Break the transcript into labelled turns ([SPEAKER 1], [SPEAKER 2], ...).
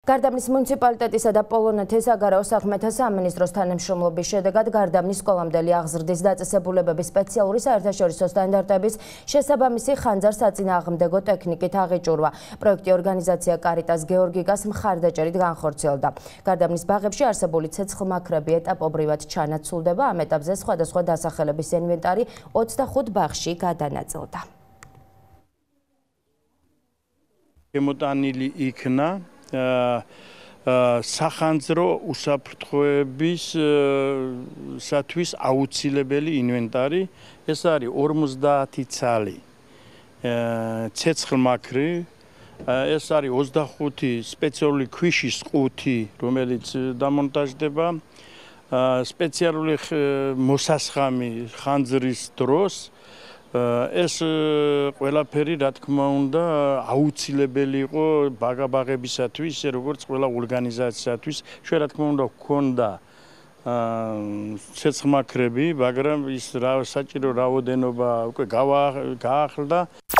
[SPEAKER 1] გარდაბნის მუნიციპალიტეტისა და პოლონეთის საგარეო საქმეთა სამინისტროს თანამშრომლობის შედეგად გარდაბნის სკოლამდელი აღზრდის დაწესებულებების სპეციალური საერთაშორისო სტანდარტების შესაბამისი ხანძარ-საწინააღმდეგო ტექნიკით აღიჭურვა. პროექტი ორგანიზაცია კარიტას გეორგიკას მხარდაჭერით განხორციელდა. გარდაბნის ბაღებში არსებული ცეცხლმაქრები ეტაპობრივად ჩანაცვლდება. ამ ეტაპზე სხვადასხვა დასახელების ინვენტარი 25 ბაღში გადანაწილდა.
[SPEAKER 2] Შემოტანილი იქნა სახანძრო უსაფრთხოებისათვის აუცილებელი ინვენტარი. ეს არის 50 ცალი ცეცხლმაქრი, ეს არის 25 სპეციალური ქვიშის ყუთი, რომელიც დამონტაჟდება, სპეციალური მოსასხამი ხანძრის დროს. ეს ყველაფერი, რა თქმა უნდა, აუცილებელი იყო ბაღებისათვის, ისე როგორც ყველა ორგანიზაციისათვის. ჩვენ, რა თქმა უნდა, გვქონდა ცეცხლმაქრები, მაგრამ ის საჭირო რაოდენობა უკვე გაახლდა.